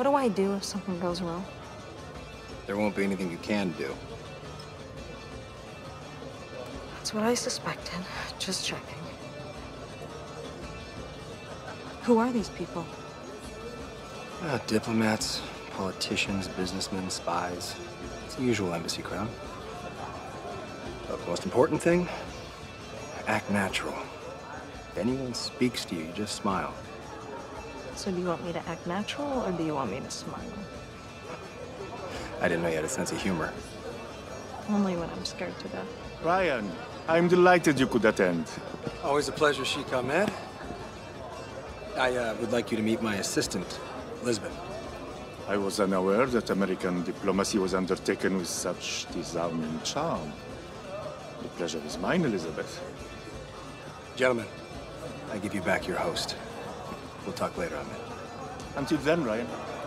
What do I do if something goes wrong? There won't be anything you can do. That's what I suspected. Just checking. Who are these people? Diplomats, politicians, businessmen, spies. It's the usual embassy crowd. But the most important thing, act natural. If anyone speaks to you, you just smile. So do you want me to act natural, or do you want me to smile? I didn't know you had a sense of humor. Only when I'm scared to death. Ryan, I'm delighted you could attend. Always a pleasure, Sheikh Ahmed. I would like you to meet my assistant, Elizabeth. I was unaware that American diplomacy was undertaken with such disarming charm. The pleasure is mine, Elizabeth. Gentlemen, I give you back your host. We'll talk later, Ahmed. Until then, Ryan.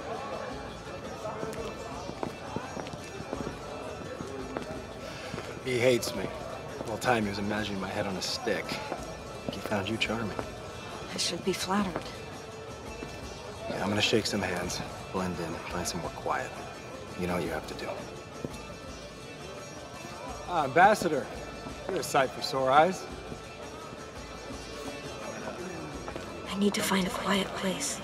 He hates me. The whole time he was imagining my head on a stick. He found you charming. I should be flattered. Yeah, I'm gonna shake some hands, blend in, find somewhere quiet. You know what you have to do. Ambassador, you're a sight for sore eyes. I need to find a quiet place.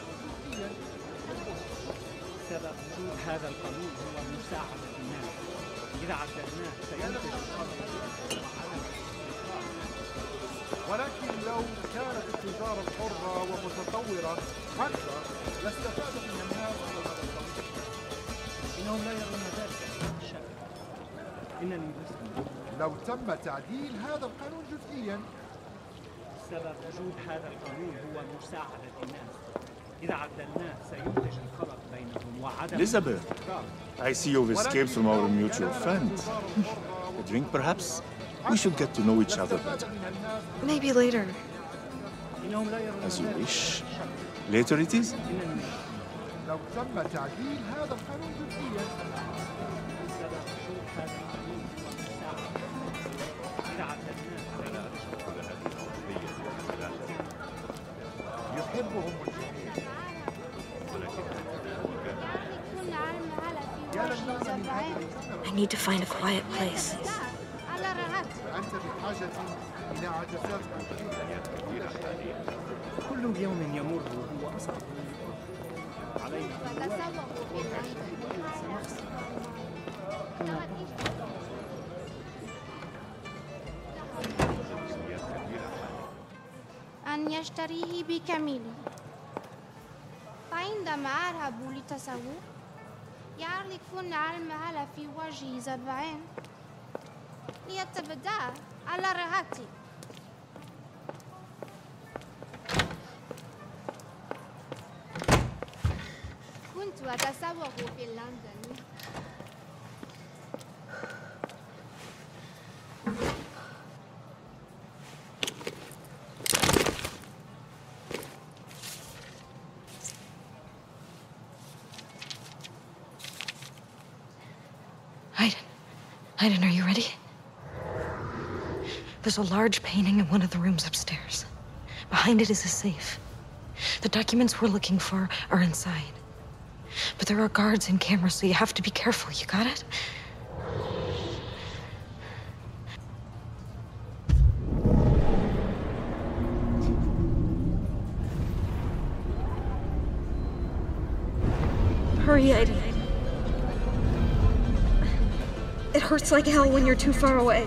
ولكن لو كانت التجارة حرة ومتطورة أكثر لاستفاد منها الناس على المدى الطويل. إنهم لا يرون ذلك شك. إنني مسلم. لو تم تعديل هذا القانون جزئيا. سبب وجود هذا القانون هو مساعدة الناس. إذا عدلناه سينتج الفرق بينهم وعدم. Elizabeth, I see you've escaped from our mutual friend. A drink, perhaps? We should get to know each other better. Maybe later. As you wish. Later it is? لو تم تعديل هذا القانون جزئيا. يحبهم الجميع. I need to find a quiet place. أنت بحاجة إلى عدسات كل يوم يمر هو أصعب علينا أن يشتريه بكامله. فعندما أذهب للتسوق يعرفون المال في وجه زبائن ليتبدأ على راحتي. كنت أتسوق في لندن. Aiden, are you ready? There's a large painting in one of the rooms upstairs. Behind it is a safe. The documents we're looking for are inside. But there are guards and cameras, so you have to be careful. You got it? Hurry, Aiden. It hurts like hell when you're too far away.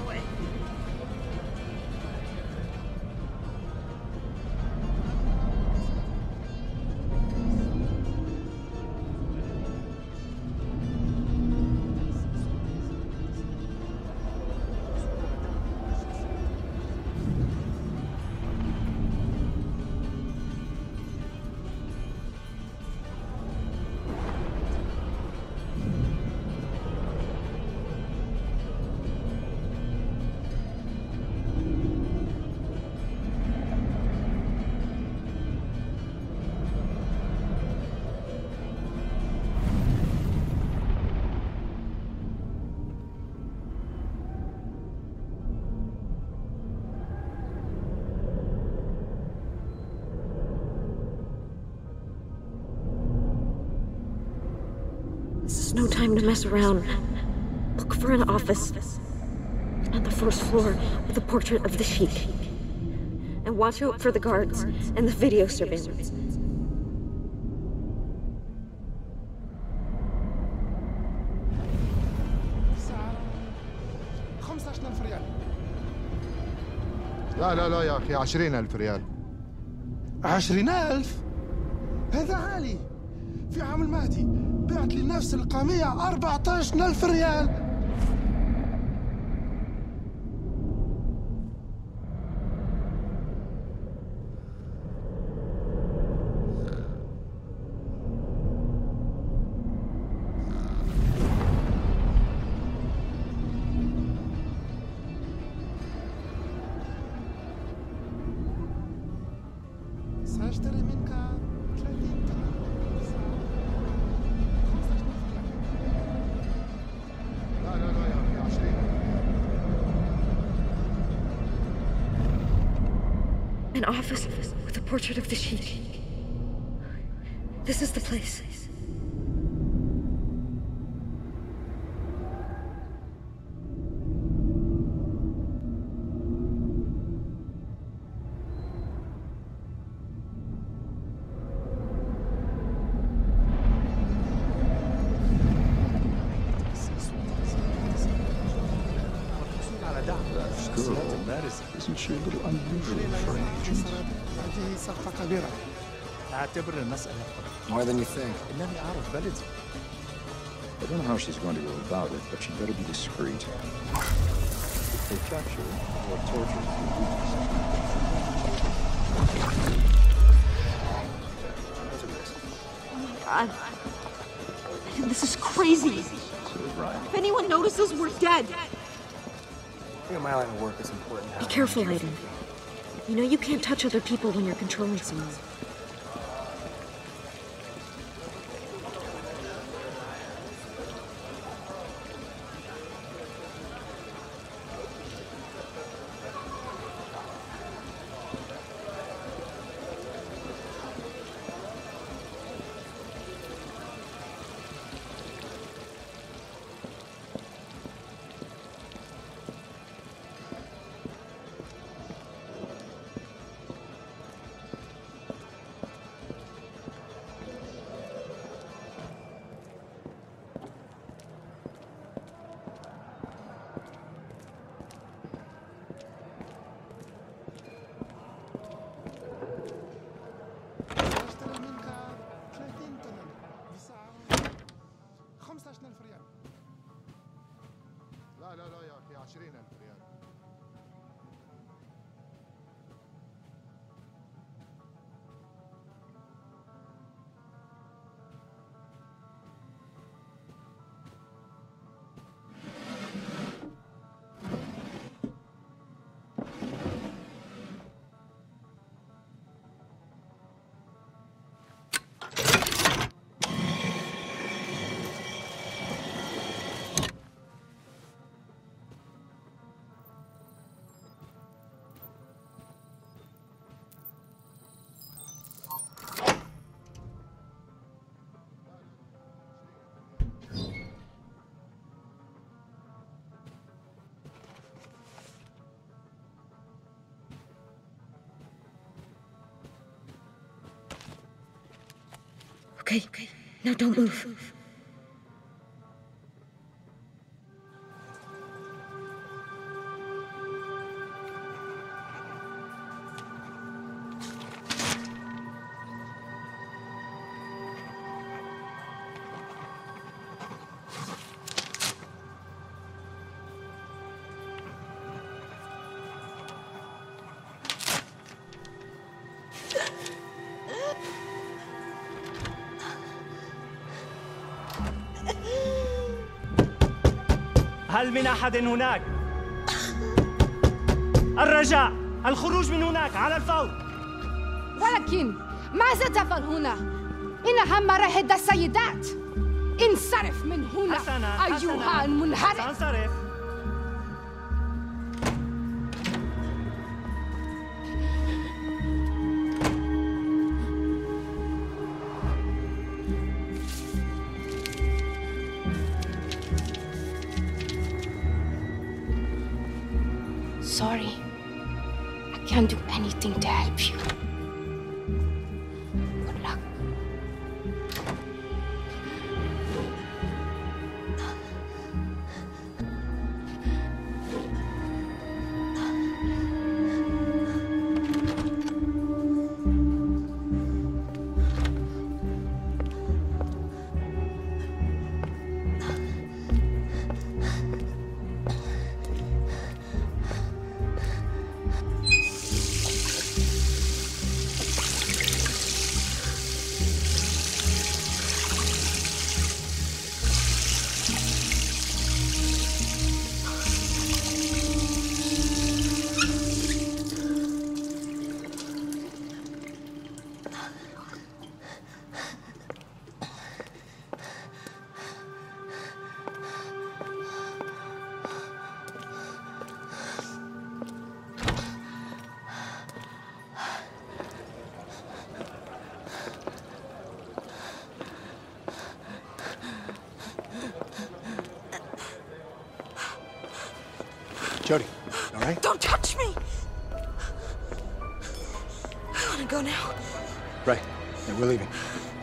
is no time to mess around. Look for an office on the first floor with a portrait of the Sheik. And watch out for the guards and the video surveillance. لا يا أخي 20,000 ريال. 20,000؟ هذا عالي. في عام المهدي بعت لي نفس القامية 14,000 ريال. سأشتري منك 30 درهم. لا يا أخي 20. An office with a portrait of the Sheik. This is the place. Isn't she a little unusual for an agent? هذه صفقة كبيرة. أعتبر المسألة More than you think. إنني أعرف بلدي. I don't know how she's going to go about it, but she'd better be discreet. If they capture her, or torture Oh my God. This is crazy. If anyone notices, we're dead. I think my line of work is important. Be careful, Aiden. You know you can't touch other people when you're controlling someone. سأشتري منك 30 درهم بسعر 15,000 ريال. لا يا أخي 20,000 ريال. Okay. Now don't move. هل من أحد هناك؟ الرجاء الخروج من هناك على الفور. ولكن ماذا تفعل هنا؟ إنها مراهد السيدات. انصرف من هنا أيها المنحرف. سأنصرف. sorry. I can't do anything to help you. Good luck. Jody, all right? Don't touch me! I want to go now. Right. Yeah, we're leaving.